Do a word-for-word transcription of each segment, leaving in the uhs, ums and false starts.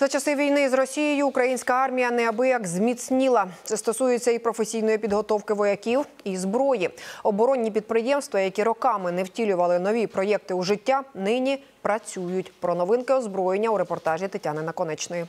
За часи війни з Росією українська армія неабияк зміцніла. Це стосується і професійної підготовки вояків, і зброї. Оборонні підприємства, які роками не втілювали нові проєкти у життя, нині працюють. Про новинки озброєння у репортажі Тетяни Наконечної.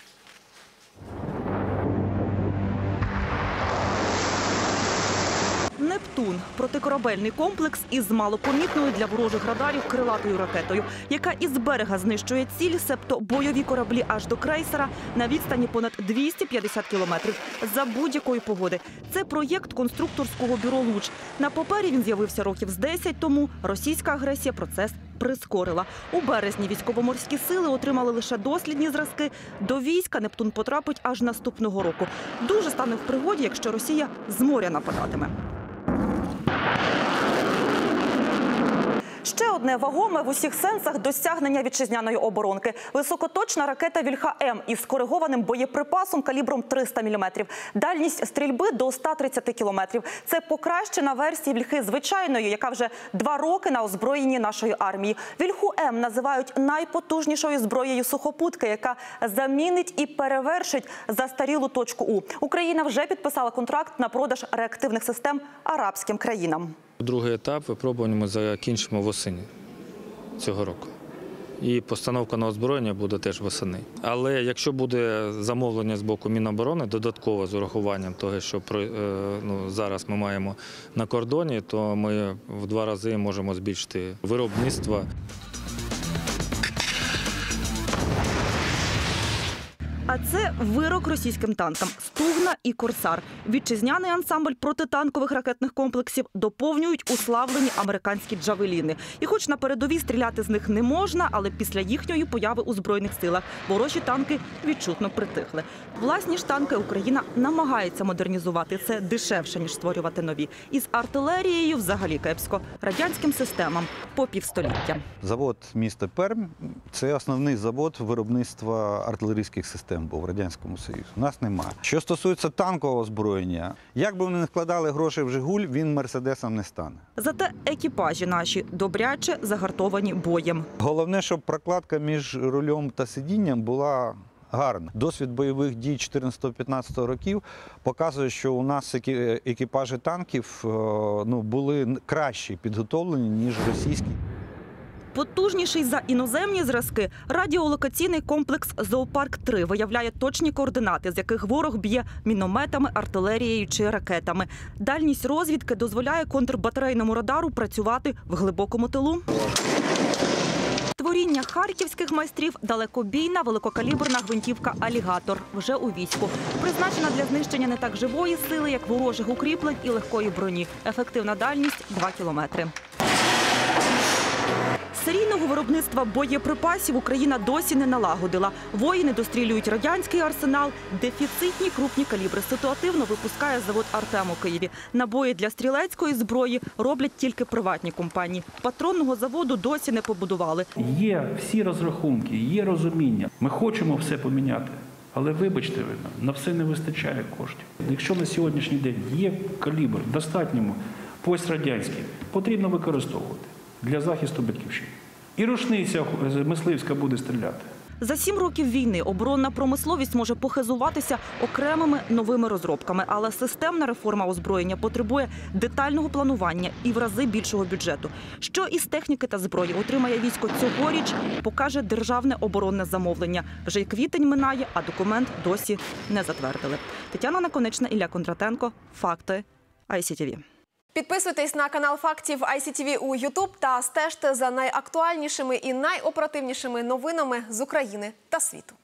«Нептун» – протикорабельний комплекс із малопомітною для ворожих радарів крилатою ракетою, яка із берега знищує ціль, себто бойові кораблі аж до крейсера на відстані понад двісті п'ятдесят кілометрів за будь-якої погоди. Це проєкт конструкторського бюро «Луч». На папері він з'явився років з десять тому. Російська агресія процес прискорила. У березні військово-морські сили отримали лише дослідні зразки. До війська «Нептун» потрапить аж наступного року. Дуже стане в пригоді, якщо Росія з моря нападатиме. Ще одне вагоме в усіх сенсах досягнення вітчизняної оборонки. Високоточна ракета «Вільха-М» із скоригованим боєприпасом калібром триста міліметрів. Дальність стрільби до ста тридцяти кілометрів. Це покращена версія «Вільхи» звичайної, яка вже два роки на озброєнні нашої армії. «Вільху-М» називають найпотужнішою зброєю сухопутки, яка замінить і перевершить застарілу точку У. Україна вже підписала контракт на продаж реактивних систем арабським країнам. Другий етап випробування ми закінчимо восени цього року. І постановка на озброєння буде теж восени. Але якщо буде замовлення з боку Міноборони, додатково з урахуванням того, що ну, зараз ми маємо на кордоні, то ми в два рази можемо збільшити виробництво. А це вирок російським танкам «Стугна» і «Корсар». Вітчизняний ансамбль протитанкових ракетних комплексів доповнюють уславлені американські «Джавеліни». І хоч на передовій стріляти з них не можна, але після їхньої появи у Збройних силах ворожі танки відчутно притихли. Власні ж танки Україна намагається модернізувати. Це дешевше, ніж створювати нові. Із артилерією взагалі кепсько. Радянським системам по півстоліття. Завод міста Пермь – це основний завод виробництва артилерійських систем. Бо в Радянському Союзі. У нас немає. Що стосується танкового озброєння, як би вони не вкладали гроші в «Жигуль», він «Мерседесом» не стане. Зате екіпажі наші добряче загартовані боєм. Головне, щоб прокладка між рулем та сидінням була гарна. Досвід бойових дій чотирнадцятого-п'ятнадцятого років показує, що у нас екіпажі танків ну, були краще підготовлені, ніж російські. Потужніший за іноземні зразки радіолокаційний комплекс «Зоопарк-три» виявляє точні координати, з яких ворог б'є мінометами, артилерією чи ракетами. Дальність розвідки дозволяє контрбатарейному радару працювати в глибокому тилу. Творіння харківських майстрів – далекобійна великокаліберна гвинтівка «Алігатор» вже у війську. Призначена для знищення не так живої сили, як ворожих укріплень і легкої броні. Ефективна дальність – два кілометри. Серійного виробництва боєприпасів Україна досі не налагодила. Воїни дострілюють радянський арсенал. Дефіцитні крупні калібри ситуативно випускає завод «Артем» у Києві. Набої для стрілецької зброї роблять тільки приватні компанії. Патронного заводу досі не побудували. Є всі розрахунки, є розуміння. Ми хочемо все поміняти. Але вибачте, на все не вистачає коштів. Якщо на сьогоднішній день є калібр в достатньому пострадянський, потрібно використовувати для захисту батьківщини. І рушниця мисливська буде стріляти. За сім років війни оборонна промисловість може похизуватися окремими новими розробками, але системна реформа озброєння потребує детального планування і в рази більшого бюджету. Що із техніки та зброї отримає військо цьогоріч, покаже державне оборонне замовлення. Вже й квітень минає, а документ досі не затвердили. Тетяна Наконечна, Ілля Кондратенко. Факти. ай сі ті ві. Підписуйтесь на канал фактів ай сі ті ві у Ютуб та стежте за найактуальнішими і найоперативнішими новинами з України та світу.